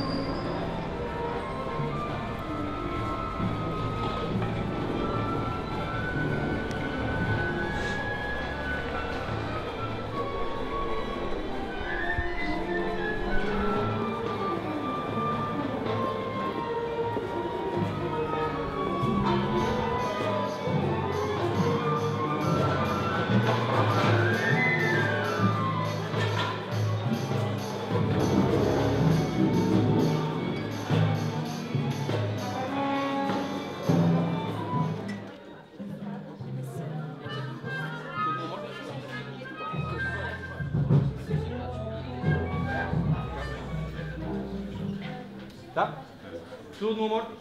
Tá? Tudo no amor?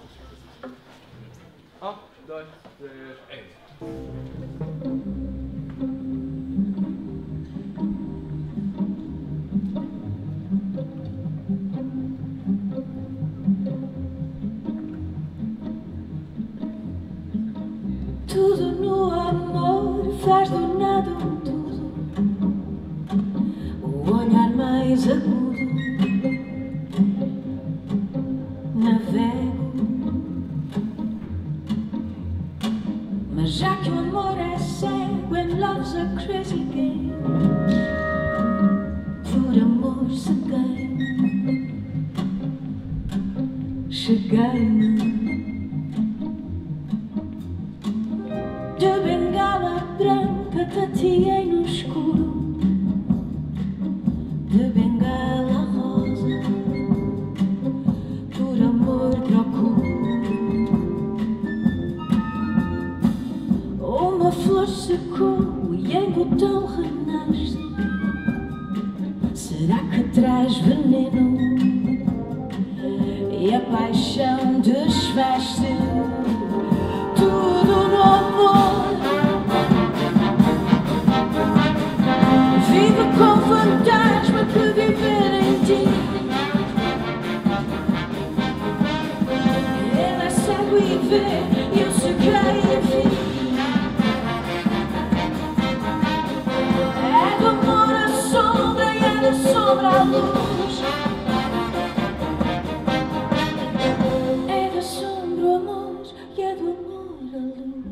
1, 2, 3, Tudo no amor faz do nada um tudo. O olhar mais agudo. Navego, mas já que o amor é cego, and love's a crazy game, por amor cheguei-me de bengala branca, tateei no escuro, de bengala rosa. Por amor procuro uma flor secou e em botão renasce. Será que traz veneno e a paixão desfaz-se? Tudo no amor vive com fantasma que viver em ti. E vê, eu cheguei e vi. É do amor a sombra e é da sombra a luz. É da sombra o amor e é do amor a luz.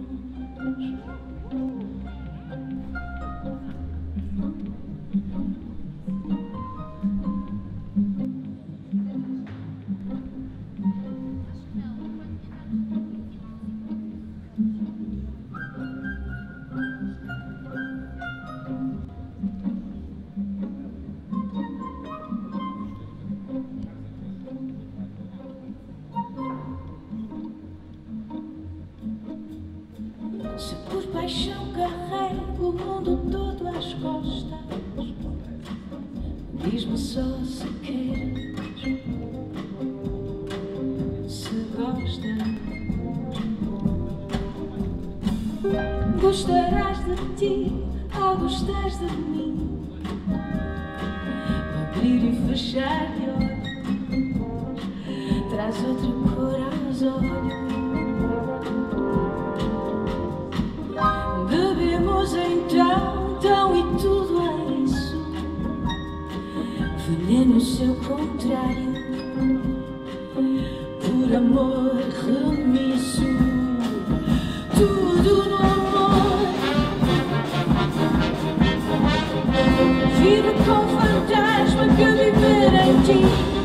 Se por paixão carrego o mundo todo às costas, diz-me só se queres, se gostas. Gostarás de ti ao gostares de mim, abrir e fechar de olhos, traz outra cor aos olhos. Bebemos então, tão e tudo é isso, veneno seu contrário, por amor remisso. Tudo no amor vive com fantasma que viver em ti.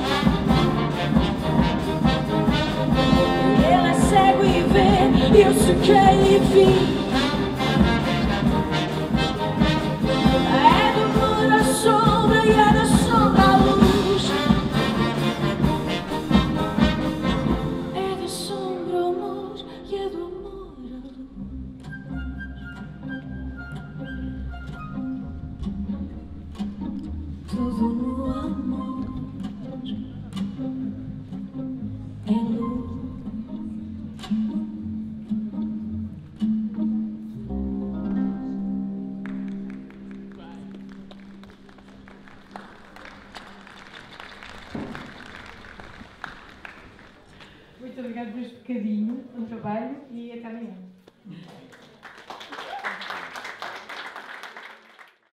Ele é cego e vê, eu sequei e vi. Tudo no amor é luz. Muito obrigada por este bocadinho, bom trabalho e até amanhã.